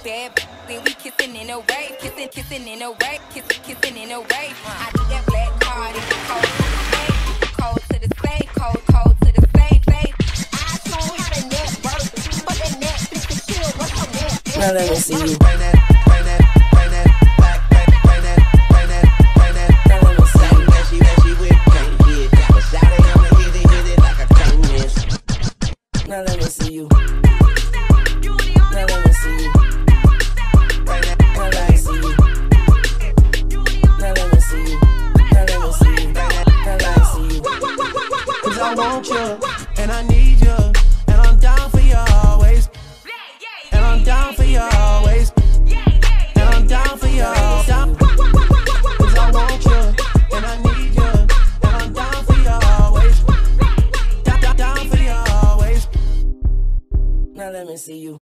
bad, then we kissing in a wave, kissing in a wave, kissing in a wave. I do that black card and cold to the same, cold to the same, babe. I told how the net works, but the net is the chill. What's your net? Now let me see you. Now let me see you. Now let me see you. Now let me see you. Now let me see you. Now let me see you. Now let me see you. 'Cause I want you, and I need you, and I'm down for you always. And I'm down for you always. And I'm down for you. 'Cause I want you, and I need you, and I'm down for you always. Down for you always. Now let me see you.